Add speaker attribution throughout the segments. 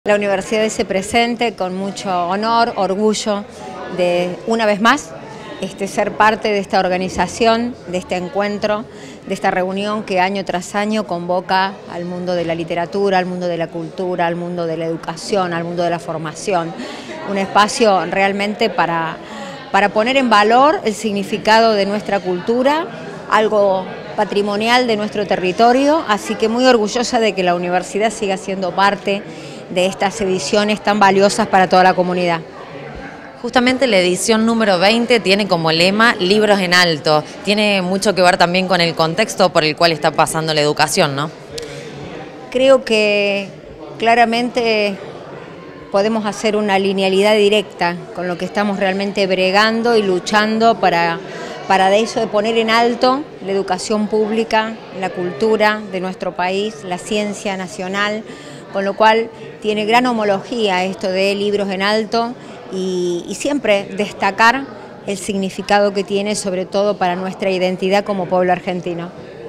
Speaker 1: La universidad se presente con mucho honor, orgullo de, una vez más, ser parte de esta organización, de este encuentro, de esta reunión que año tras año convoca al mundo de la literatura, al mundo de la cultura, al mundo de la educación, al mundo de la formación. Un espacio realmente para poner en valor el significado de nuestra cultura, algo patrimonial de nuestro territorio, así que muy orgullosa de que la universidad siga siendo parte de estas ediciones tan valiosas para toda la comunidad.
Speaker 2: Justamente la edición número 20 tiene como lema Libros en Alto. Tiene mucho que ver también con el contexto por el cual está pasando la educación, ¿no?
Speaker 1: Creo que claramente podemos hacer una linealidad directa con lo que estamos realmente bregando y luchando para de eso de poner en alto la educación pública, la cultura de nuestro país, la ciencia nacional, con lo cual tiene gran homología esto de Libros en Alto y siempre destacar el significado que tiene, sobre todo para nuestra identidad como pueblo argentino.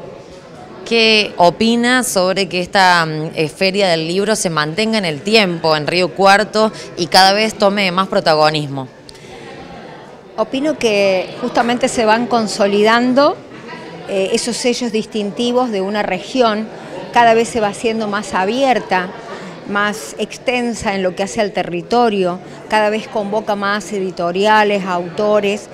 Speaker 2: ¿Qué opina sobre que esta Feria del Libro se mantenga en el tiempo, en Río Cuarto, y cada vez tome más protagonismo?
Speaker 1: Opino que justamente se van consolidando esos sellos distintivos de una región, cada vez se va haciendo más abierta, más extensa en lo que hace al territorio, cada vez convoca más editoriales, autores,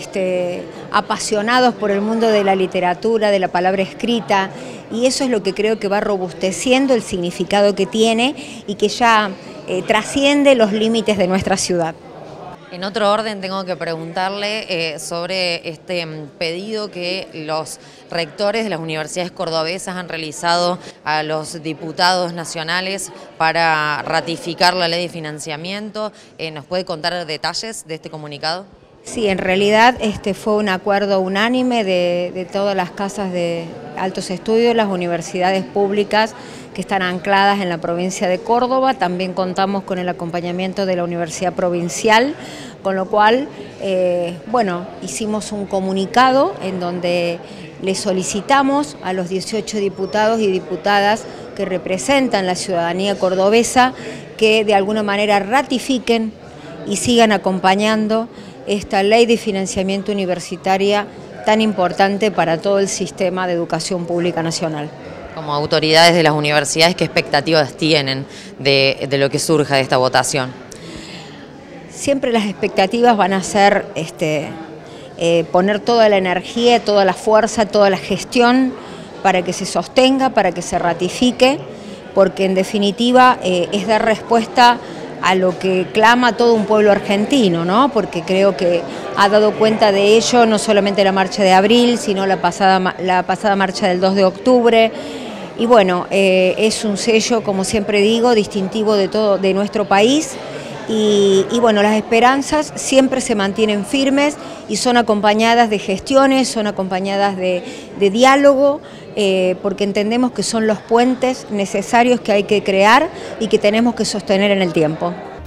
Speaker 1: apasionados por el mundo de la literatura, de la palabra escrita, y eso es lo que creo que va robusteciendo el significado que tiene y que ya trasciende los límites de nuestra ciudad.
Speaker 2: En otro orden tengo que preguntarle sobre este pedido que los rectores de las universidades cordobesas han realizado a los diputados nacionales para ratificar la ley de financiamiento. ¿Nos puede contar detalles de este comunicado?
Speaker 1: Sí, en realidad fue un acuerdo unánime de todas las casas de altos estudios, las universidades públicas que están ancladas en la provincia de Córdoba. También contamos con el acompañamiento de la Universidad Provincial, con lo cual, hicimos un comunicado en donde le solicitamos a los 18 diputados y diputadas que representan la ciudadanía cordobesa que de alguna manera ratifiquen y sigan acompañando esta ley de financiamiento universitaria tan importante para todo el sistema de educación pública nacional.
Speaker 2: Como autoridades de las universidades, ¿qué expectativas tienen de lo que surja de esta votación?
Speaker 1: Siempre las expectativas van a ser poner toda la energía, toda la fuerza, toda la gestión para que se sostenga, para que se ratifique, porque en definitiva es dar respuesta a lo que clama todo un pueblo argentino, ¿no? Porque creo que ha dado cuenta de ello no solamente la marcha de abril, sino la pasada marcha del 2 de octubre. Y bueno, es un sello, como siempre digo, distintivo de nuestro país. Y bueno, las esperanzas siempre se mantienen firmes y son acompañadas de gestiones, son acompañadas de diálogo, porque entendemos que son los puentes necesarios que hay que crear y que tenemos que sostener en el tiempo.